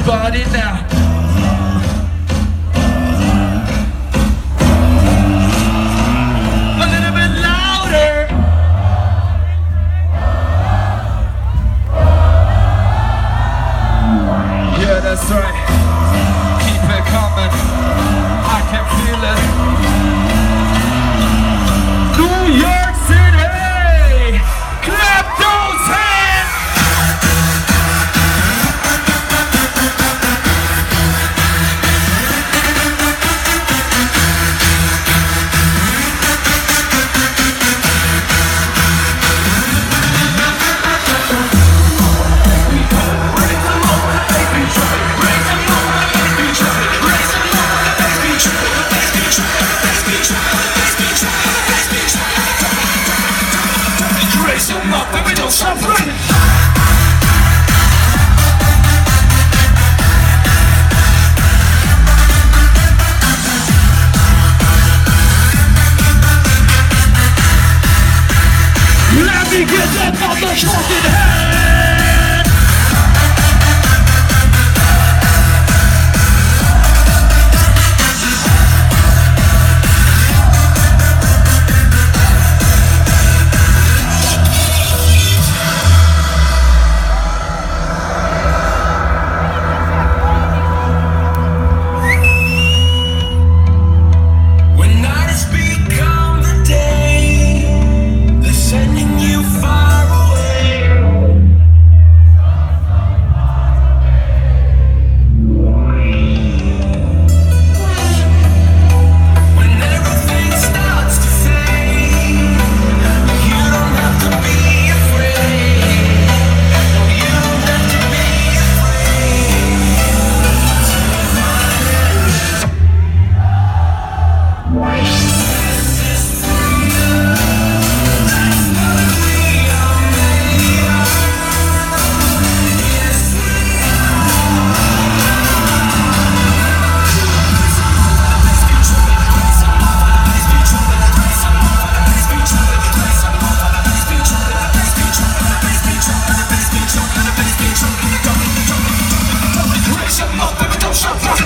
everybody now. A little bit louder. Yeah, that's right. Keep it coming. I can feel it. New York City, clap those hands. Raise them up and we don't stop running. Let me get that motherfucking head. When nights become the day, they're sending you far away. When everything starts to fade, you don't have to be afraid. No, you don't have to be afraid. Raise them up and we don't stop running.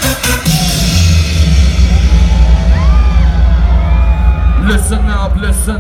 Listen up, listen.